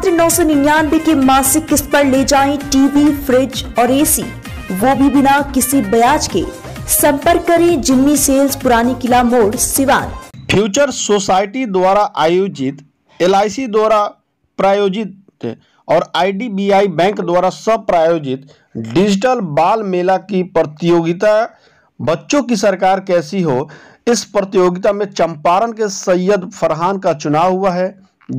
मात्र 999 के मासिक किस्त पर ले जाएं टीवी, फ्रिज और एसी, वो भी बिना किसी ब्याज के। संपर्क करें जिम्मी सेल्स, पुरानी किला मोड़, सिवान। फ्यूचर सोसाइटी द्वारा आयोजित, LIC द्वारा प्रायोजित और IDBI बैंक द्वारा सब प्रायोजित डिजिटल बाल मेला की प्रतियोगिता बच्चों की सरकार कैसी हो, इस प्रतियोगिता में चंपारण के सैयद फरहान का चुनाव हुआ है।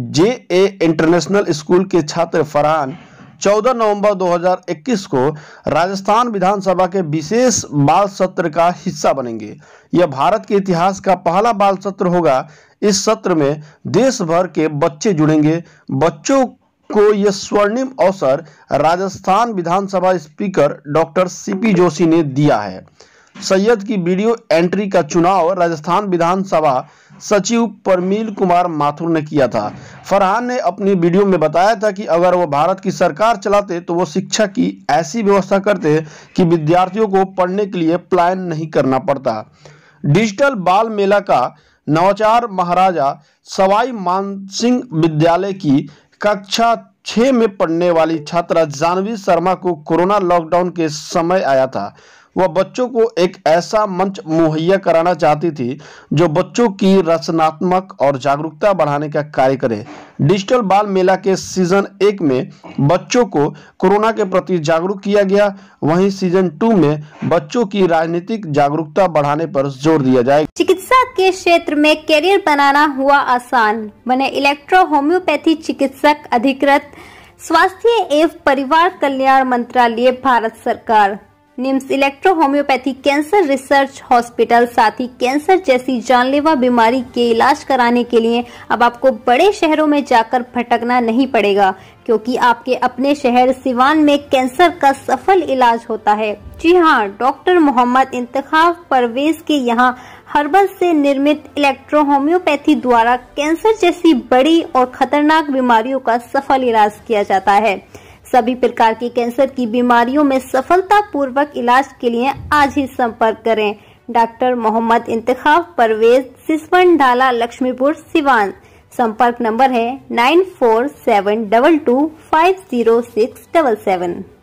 JA इंटरनेशनल स्कूल के छात्र फरहान 14 नवंबर 2021 को राजस्थान विधानसभा के विशेष बाल सत्र का हिस्सा बनेंगे। यह भारत के इतिहास का पहला बाल सत्र होगा। इस सत्र में देश भर के बच्चे जुड़ेंगे। बच्चों को यह स्वर्णिम अवसर राजस्थान विधानसभा स्पीकर डॉक्टर CP जोशी ने दिया है। सैयद की वीडियो एंट्री का चुनाव राजस्थान विधानसभा सचिव परमील कुमार माथुर ने किया था। फरहान ने अपनी वीडियो में बताया था कि अगर वो भारत की सरकार चलाते तो वो शिक्षा की ऐसी व्यवस्था करते कि विद्यार्थियों को पढ़ने के लिए प्लान नहीं करना पड़ता। डिजिटल बाल मेला का नवाचार महाराजा सवाई मानसिंह विद्यालय की कक्षा 6 में पढ़ने वाली छात्रा जानवी शर्मा को कोरोना लॉकडाउन के समय आया था। वह बच्चों को एक ऐसा मंच मुहैया कराना चाहती थी जो बच्चों की रचनात्मक और जागरूकता बढ़ाने का कार्य करे। डिजिटल बाल मेला के सीजन 1 में बच्चों को कोरोना के प्रति जागरूक किया गया, वहीं सीजन 2 में बच्चों की राजनीतिक जागरूकता बढ़ाने पर जोर दिया जाएगा। चिकित्सा के क्षेत्र में करियर बनाना हुआ आसान, बने इलेक्ट्रो होम्योपैथी चिकित्सक अधिकृत। स्वास्थ्य एवं परिवार कल्याण मंत्रालय, भारत सरकार। NIMS electro homeopathy cancer research hospital. साथ ही कैंसर जैसी जानलेवा बीमारी के इलाज कराने के लिए अब आपको बड़े शहरों में जाकर भटकना नहीं पड़ेगा, क्योंकि आपके अपने शहर सिवान में कैंसर का सफल इलाज होता है। जी हाँ, डॉक्टर मोहम्मद इंतखाब परवेज के यहाँ हर्बल से निर्मित इलेक्ट्रो होम्योपैथी द्वारा कैंसर जैसी बड़ी और खतरनाक बीमारियों का सफल इलाज किया जाता है। सभी प्रकार की कैंसर की बीमारियों में सफलता पूर्वक इलाज के लिए आज ही संपर्क करें। डॉक्टर मोहम्मद इंतखाब परवेज, सिसवन ढाला, लक्ष्मीपुर, सिवान। संपर्क नंबर है 9472250677।